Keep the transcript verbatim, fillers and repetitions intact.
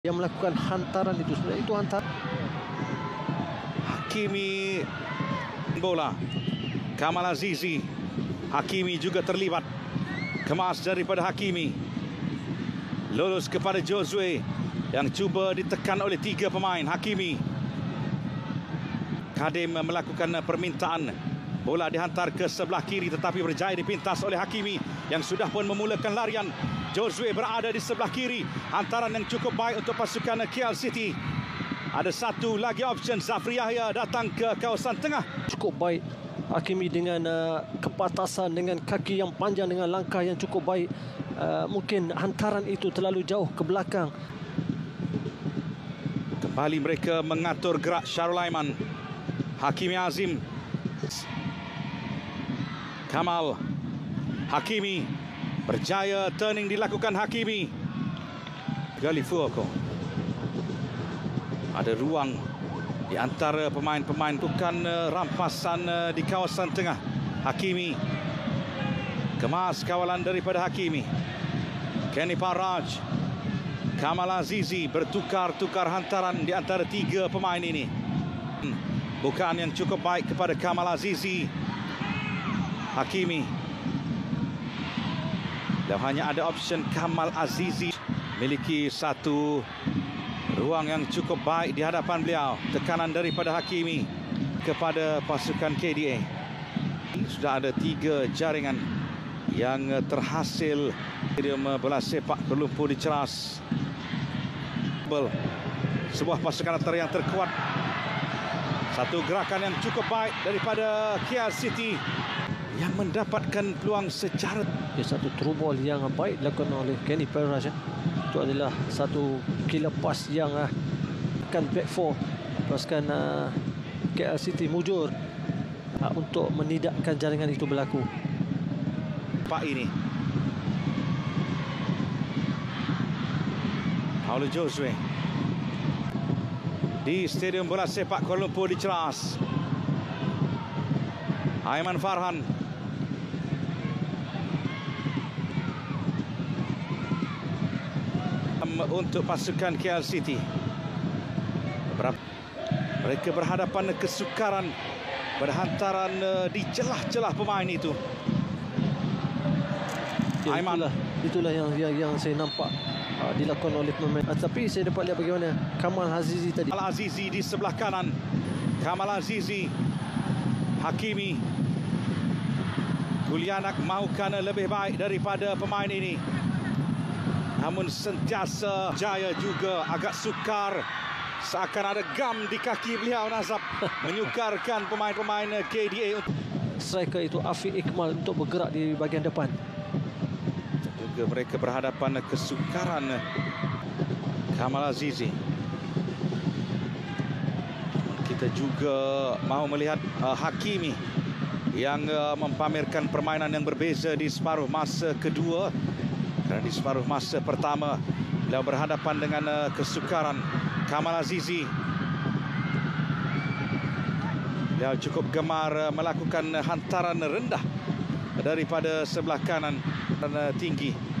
yang melakukan hantaran itu sebenarnya itu hantar. Hakimi bola. Kamal Azizi. Hakimi juga terlibat. Kemas daripada Hakimi. Lulus kepada Josue yang cuba ditekan oleh tiga pemain. Hakimi. Kadim melakukan permintaan. Bola dihantar ke sebelah kiri tetapi berjaya dipintas oleh Hakimi yang sudah pun memulakan larian. Josue berada di sebelah kiri. Hantaran yang cukup baik untuk pasukan K L City. Ada satu lagi option. Zafri Yahya datang ke kawasan tengah. Cukup baik Hakimi dengan uh, kepatasan, dengan kaki yang panjang, dengan langkah yang cukup baik. Uh, mungkin hantaran itu terlalu jauh ke belakang. Kembali mereka mengatur gerak Syarul Aiman. Hakimi Azim. Kamal. Hakimi. Berjaya turning dilakukan Hakimi. Gali Fuoko. Ada ruang di antara pemain-pemain. Bukan uh, rampasan uh, di kawasan tengah. Hakimi. Kemas kawalan daripada Hakimi. Kenny Paraj. Kamal Azizi bertukar-tukar hantaran di antara tiga pemain ini. Bukaan yang cukup baik kepada Kamal Azizi. Hakimi. Dan hanya ada option Kamal Azizi. Miliki satu ruang yang cukup baik di hadapan beliau. Tekanan daripada Hakimi kepada pasukan K D A. Sudah ada tiga jaringan yang terhasil. Stadium bola sepak berlumpur di Ceras. Sebuah pasukan antara yang terkuat. Satu gerakan yang cukup baik daripada K L City yang mendapatkan peluang secara. Ya, satu through ball yang baik dilakukan oleh Kenny Paraj. Ya. Itu adalah satu killer pass yang uh, akan back four. Pasukan uh, K L City mujur uh, untuk menidakkan jaringan itu berlaku. Pak ini. Paulo Josue. Di Stadium Bola Sepak Kuala Lumpur di Ceras. Aiman Farhan. Untuk pasukan K L City. Mereka berhadapan kesukaran berhantaran di celah-celah pemain itu. Ya, Aiman. Itulah, itulah yang, yang yang saya nampak uh, dilakukan oleh pemain. Uh, tapi saya dapat lihat bagaimana Kamal Azizi tadi. Kamal Azizi di sebelah kanan. Kamal Azizi. Hakimi. Kulianak mahukan lebih baik daripada pemain ini. Namun sentiasa jaya juga, agak sukar. Seakan ada gam di kaki beliau, Nazab. Menyukarkan pemain-pemain K D A. Striker itu Afiq Iqmal untuk bergerak di bahagian depan. Juga mereka berhadapan kesukaran Kamal Azizi. Kita juga mahu melihat uh, Hakimi yang uh, mempamerkan permainan yang berbeza di separuh masa kedua. Kerana di separuh masa pertama beliau berhadapan dengan uh, kesukaran. Kamal Azizi. Beliau cukup gemar uh, melakukan hantaran rendah daripada sebelah kanan dan uh, tinggi.